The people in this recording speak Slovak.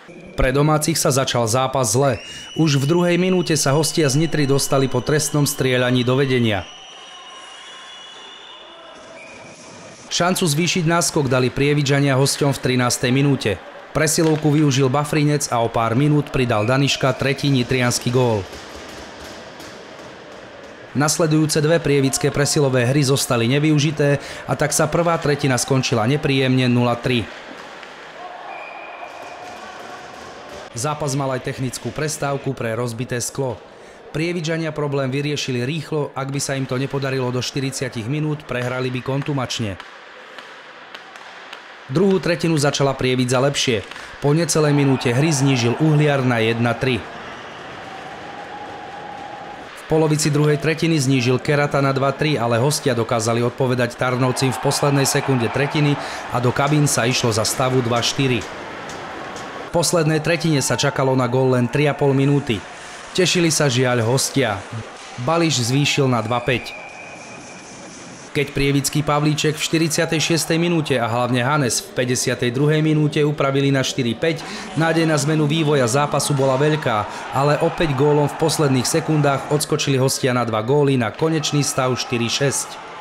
Pre domácich sa začal zápas zle. Už v druhej minúte sa hostia z Nitry dostali po trestnom strieľaní do vedenia. Šancu zvýšiť náskok dali Prievidžania hosťom v 13. minúte. Presilovku využil Bafrinec a o pár minút pridal Daniška tretí nitriansky gól. Nasledujúce dve prievidské presilové hry zostali nevyužité a tak sa prvá tretina skončila nepríjemne 0-3. Zápas mal aj technickú prestávku pre rozbité sklo. Prievidžania problém vyriešili rýchlo, ak by sa im to nepodarilo do 40 minút, prehrali by kontumačne. Druhú tretinu začala Prievidza lepšie. Po necelej minúte hry znížil Uhliar na 1-3. V polovici druhej tretiny znížil Kerata na 2-3, ale hostia dokázali odpovedať Tarnovcim v poslednej sekunde tretiny a do kabín sa išlo za stavu 2-4. V poslednej tretine sa čakalo na gól len 3,5 minúty. Tešili sa žiaľ hostia. Bališ zvýšil na 2-5. Keď prievidský Pavlíček v 46. minúte a hlavne Hanes v 52. minúte upravili na 4-5, nádej na zmenu vývoja zápasu bola veľká, ale opäť gólom v posledných sekundách odskočili hostia na 2 góly na konečný stav 4-6.